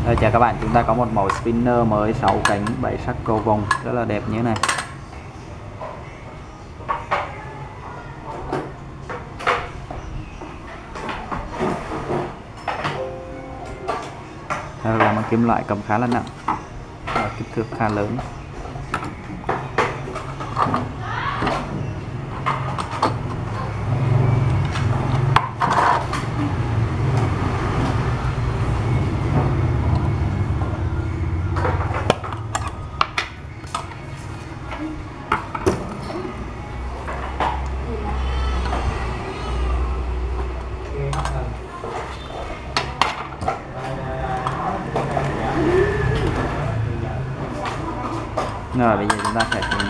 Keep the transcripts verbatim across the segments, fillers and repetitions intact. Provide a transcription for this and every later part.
Rồi, chào các bạn, chúng ta có một mẫu spinner mới sáu cánh bảy sắc cầu vồng rất là đẹp như thế này. Đây là một kim loại cầm khá là nặng và kích thước khá lớn. Rồi bây giờ chúng ta sẽ cùng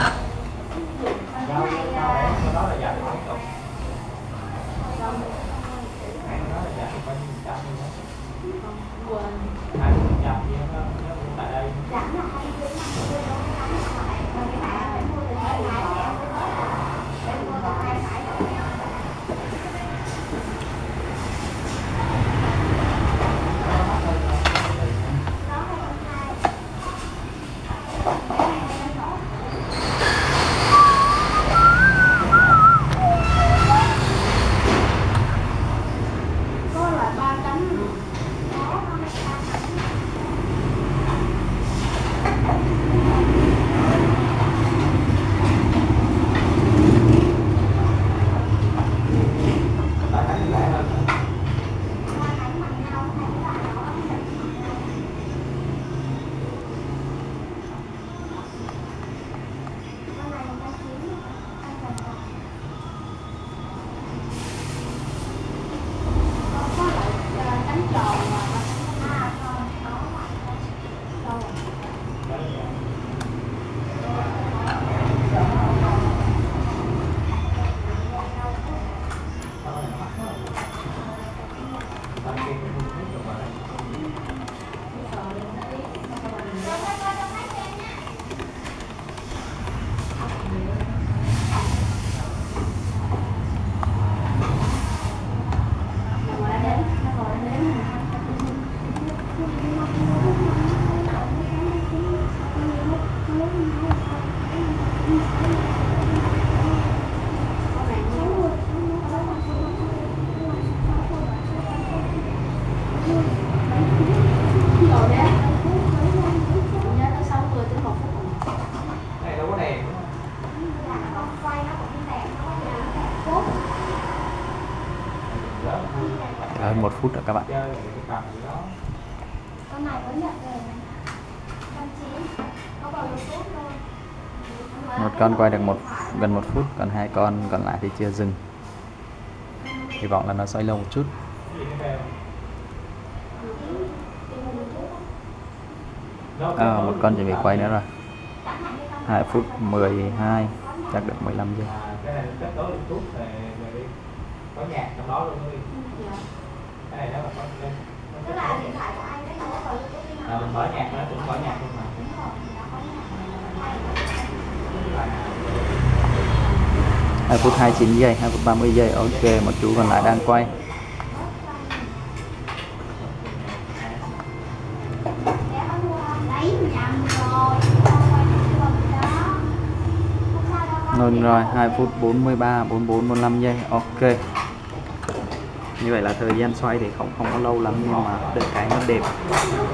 hơn một phút rồi các bạn. Một con quay được một gần một phút, còn hai con còn lại thì chưa dừng. Hy vọng là nó xoay lâu một chút. À, một con chuẩn bị quay nữa rồi. hai phút mười hai, chắc được mười lăm giây. Có nhạc trong đó luôn đi. Cái này đó là có lên. Tức là điện thoại của anh đấy nó có vào YouTube. À, mình mở nhạc nó cũng mở nhạc luôn mà. hai phút hai mươi chín giây, hai phút ba mươi giây. Ok, một chú còn lại đang quay. Rồi rồi, hai phút bốn mươi ba, bốn mươi bốn, bốn mươi lăm giây. Ok. Như vậy là thời gian xoay thì không không có lâu lắm nhưng mà được cái nó đẹp.